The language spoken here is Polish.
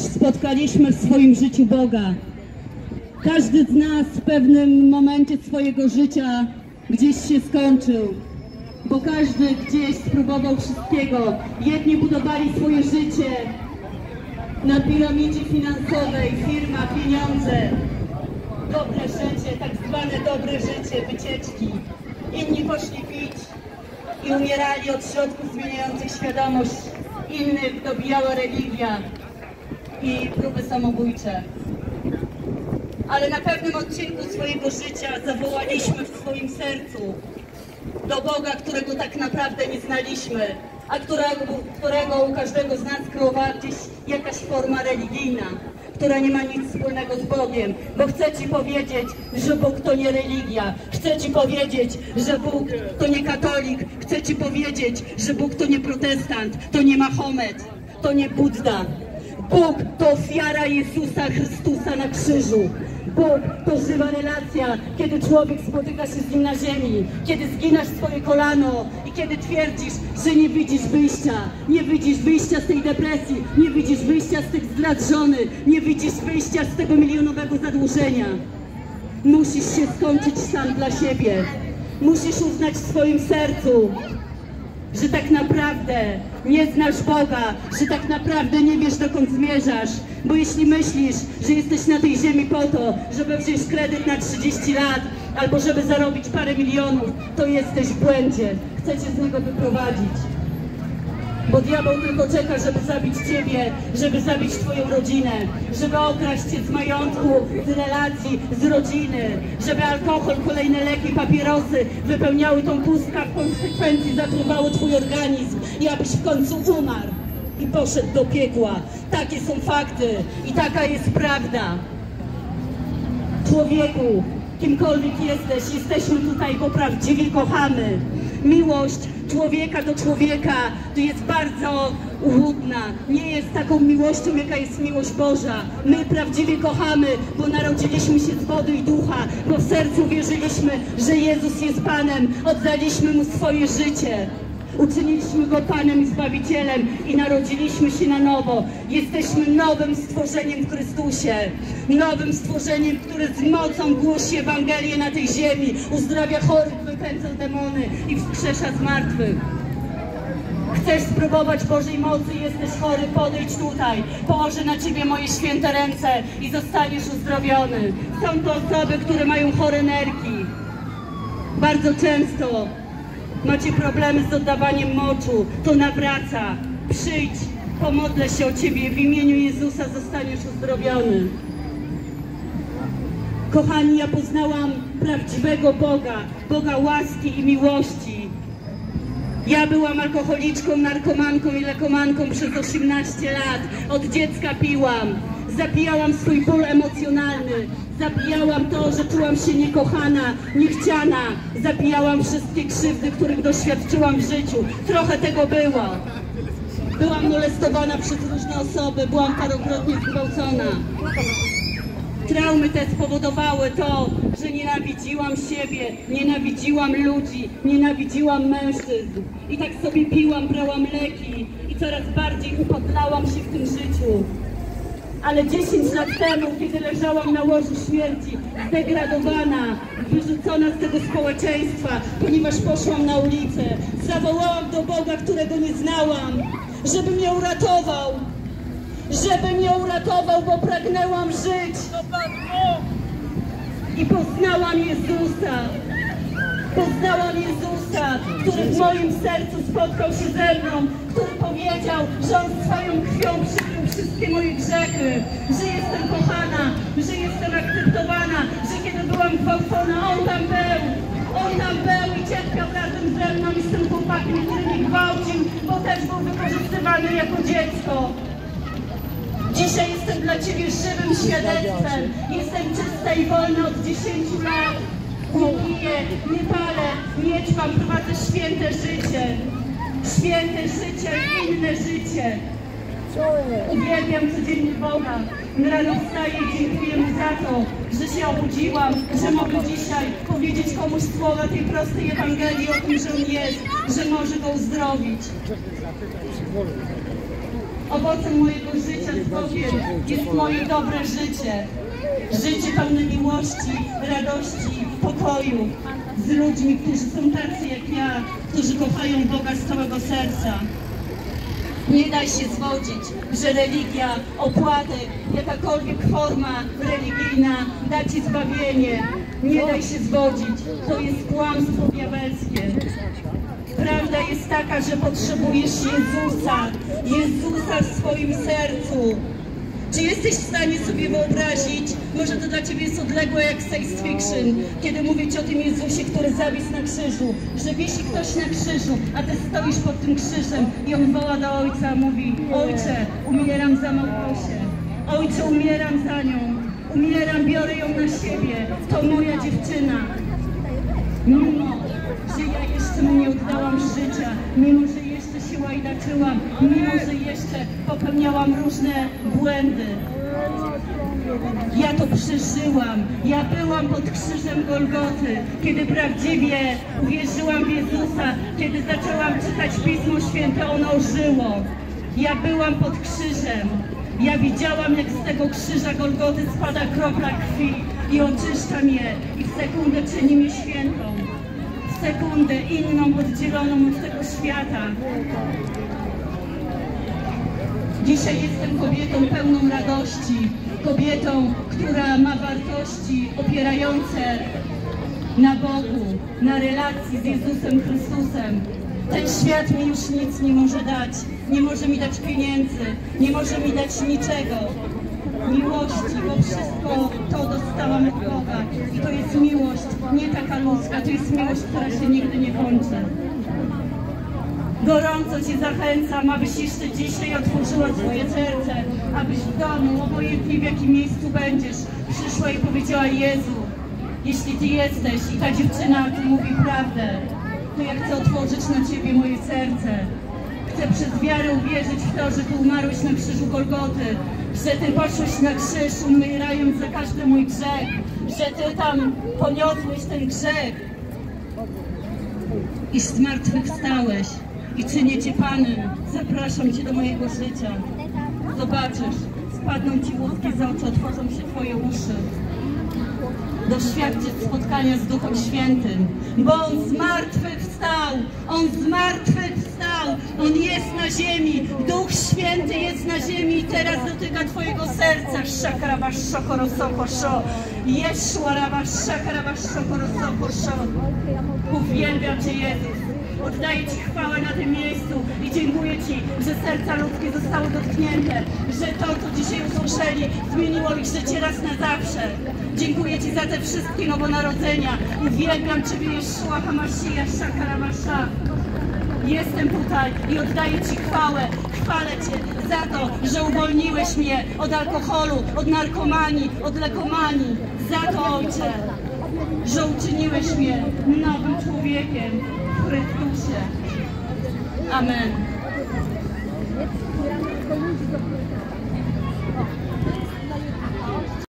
spotkaliśmy w swoim życiu Boga. Każdy z nas w pewnym momencie swojego życia gdzieś się skończył, bo każdy gdzieś spróbował wszystkiego. Jedni budowali swoje życie na piramidzie finansowej, firma, pieniądze, dobre życie, tak zwane dobre życie, wycieczki. Inni poszli pić i umierali od środków zmieniających świadomość. Innych dobijała religia i próby samobójcze. Ale na pewnym odcinku swojego życia zawołaliśmy w swoim sercu do Boga, którego tak naprawdę nie znaliśmy, a którego u każdego z nas królowała gdzieś jakaś forma religijna, która nie ma nic wspólnego z Bogiem. Bo chcę Ci powiedzieć, że Bóg to nie religia. Chcę Ci powiedzieć, że Bóg to nie katolik. Chcę Ci powiedzieć, że Bóg to nie protestant, to nie Mahomet, to nie Budda. Bóg to ofiara Jezusa Chrystusa na krzyżu. Bóg to żywa relacja, kiedy człowiek spotyka się z Nim na ziemi, kiedy zginasz swoje kolano i kiedy twierdzisz, że nie widzisz wyjścia. Nie widzisz wyjścia z tej depresji, nie widzisz wyjścia z tych zdrad żony, nie widzisz wyjścia z tego milionowego zadłużenia. Musisz się skończyć sam dla siebie. Musisz uznać w swoim sercu, że tak naprawdę nie znasz Boga, że tak naprawdę nie wiesz, dokąd zmierzasz. Bo jeśli myślisz, że jesteś na tej ziemi po to, żeby wziąć kredyt na 30 lat albo żeby zarobić parę milionów, to jesteś w błędzie. Chcę Cię z niego wyprowadzić. Bo diabeł tylko czeka, żeby zabić Ciebie, żeby zabić Twoją rodzinę, żeby okraść Cię z majątku, z relacji, z rodziny, żeby alkohol, kolejne leki, papierosy wypełniały tą pustkę, a w konsekwencji zatruwało Twój organizm i abyś w końcu umarł i poszedł do piekła. Takie są fakty i taka jest prawda. Człowieku, kimkolwiek jesteś, jesteśmy tutaj, bo prawdziwie kochamy. Miłość człowieka do człowieka to jest bardzo uchłudna. Nie jest taką miłością, jaka jest miłość Boża. My prawdziwie kochamy, bo narodziliśmy się z wody i ducha, bo w sercu wierzyliśmy, że Jezus jest Panem. Oddaliśmy Mu swoje życie. Uczyniliśmy Go Panem i Zbawicielem i narodziliśmy się na nowo. Jesteśmy nowym stworzeniem w Chrystusie. Nowym stworzeniem, które z mocą głosi Ewangelię na tej ziemi. Uzdrawia chorych, wypędza demony i wskrzesza zmartwych. Chcesz spróbować Bożej mocy, jesteś chory, podejdź tutaj. Położę na Ciebie moje święte ręce i zostaniesz uzdrowiony. Są to osoby, które mają chore nerki. Bardzo często macie problemy z oddawaniem moczu, to nawraca. Przyjdź, pomodlę się o Ciebie, w imieniu Jezusa zostaniesz uzdrowiony. Kochani, ja poznałam prawdziwego Boga, Boga łaski i miłości. Ja byłam alkoholiczką, narkomanką i lekomanką przez 18 lat. Od dziecka piłam. Zabijałam swój ból emocjonalny. Zabijałam to, że czułam się niekochana, niechciana. Zabijałam wszystkie krzywdy, których doświadczyłam w życiu. Trochę tego było. Byłam molestowana przez różne osoby, byłam parokrotnie zgwałcona. Traumy te spowodowały to, że nienawidziłam siebie, nienawidziłam ludzi, nienawidziłam mężczyzn. I tak sobie piłam, brałam leki i coraz bardziej upodlałam się w tym życiu. Ale 10 lat temu, kiedy leżałam na łożu śmierci, zdegradowana, wyrzucona z tego społeczeństwa, ponieważ poszłam na ulicę, zawołałam do Boga, którego nie znałam, żeby mnie uratował. Żeby mnie uratował, bo pragnęłam żyć. I poznałam Jezusa. Poznałam Jezusa, który w moim sercu spotkał się ze mną, który powiedział, że On swoją krwią przykrył wszystkie moje grzechy, że jestem kochana, że jestem akceptowana, że kiedy byłam gwałcona, On tam był. On tam był i cierpiał razem ze mną i z tym chłopakiem, który mnie gwałcił, bo też był wykorzystywany jako dziecko. Dzisiaj jestem dla Ciebie żywym świadectwem. Jestem czysta i wolna od 10 lat. Nie piję, nie palę, nie ćpam, prowadzę święte życie. Święte życie, inne życie. Uwielbiam codziennie Boga. Rano wstaję i dziękuję Mu za to, że się obudziłam, że mogę dzisiaj powiedzieć komuś słowa tej prostej Ewangelii o tym, że On jest, że może go uzdrowić. Owocem mojego życia z Bogiem jest moje dobre życie. Życie pełne miłości, radości, pokoju z ludźmi, którzy są tacy jak ja, którzy kochają Boga z całego serca. Nie daj się zwodzić, że religia, opłatek, jakakolwiek forma religijna da ci zbawienie. Nie daj się zwodzić, to jest kłamstwo diabelskie. Prawda jest taka, że potrzebujesz Jezusa w swoim sercu. Czy jesteś w stanie sobie wyobrazić, może to dla Ciebie jest odległe jak science fiction, kiedy mówię Ci o tym Jezusie, który zawisł na krzyżu, że wisi ktoś na krzyżu, a Ty stoisz pod tym krzyżem i On woła do Ojca, mówi: Ojcze, umieram za Małgosię, Ojcze, umieram za nią, umieram, biorę ją na siebie, to moja dziewczyna. Mimo, że ja jeszcze mu nie oddałam życia, mimo, że jeszcze się łajdaczyłam, mimo, że jeszcze popełniałam różne błędy. Ja to przeżyłam. Ja byłam pod krzyżem Golgoty, kiedy prawdziwie uwierzyłam w Jezusa, kiedy zaczęłam czytać Pismo Święte, ono ożyło. Ja byłam pod krzyżem. Ja widziałam, jak z tego krzyża Golgoty spada kropla krwi i oczyszcza mnie i w sekundę czyni mnie świętą. W sekundę inną, oddzieloną od tego świata. Dzisiaj jestem kobietą pełną radości, kobietą, która ma wartości opierające na Bogu, na relacji z Jezusem Chrystusem. Ten świat mi już nic nie może dać. Nie może mi dać pieniędzy, nie może mi dać niczego. Miłości, bo wszystko to dostałam od Boga. I to jest miłość, nie taka ludzka, to jest miłość, która się nigdy nie kończy. Gorąco Cię zachęcam, abyś jeszcze dzisiaj otworzyła swoje serce, abyś w domu, obojętnie w jakim miejscu będziesz, przyszła i powiedziała: Jezu, jeśli Ty jesteś i ta dziewczyna tu mówi prawdę, to ja chcę otworzyć na Ciebie moje serce. Chcę przez wiarę uwierzyć w to, że Ty umarłeś na krzyżu Golgoty, że Ty poszłeś na krzyż, umierając za każdy mój grzech, że Ty tam poniosłeś ten grzech i zmartwychwstałeś i czynię Cię Panem. Zapraszam Cię do mojego życia. Zobaczysz, spadną Ci łuski z oczu, otworzą się Twoje uszy. Doświadczyć spotkania z Duchem Świętym, bo On zmartwychwstał, On zmartwychwstał, On jest na ziemi, Duch Święty jest na ziemi i teraz dotyka Twojego serca. Szakarabasz szokorosokoszo, Jeszłarabasz szakarabasz szokorosokoszo. Uwielbiam Cię, Jezus. Oddaję Ci chwałę na tym miejscu i dziękuję Ci, że serca ludzkie zostały dotknięte, że to, co dzisiaj usłyszeli, zmieniło ich życie raz na zawsze. Dziękuję Ci za te wszystkie nowonarodzenia. Uwielbiam Ciebie, Jeszua Hamasija, Szakaramasza. Jestem tutaj i oddaję Ci chwałę. Chwalę Cię za to, że uwolniłeś mnie od alkoholu, od narkomanii, od lekomanii. Za to, Ojcze, że uczyniłeś mnie nowym człowiekiem w Chrystusie. Amen.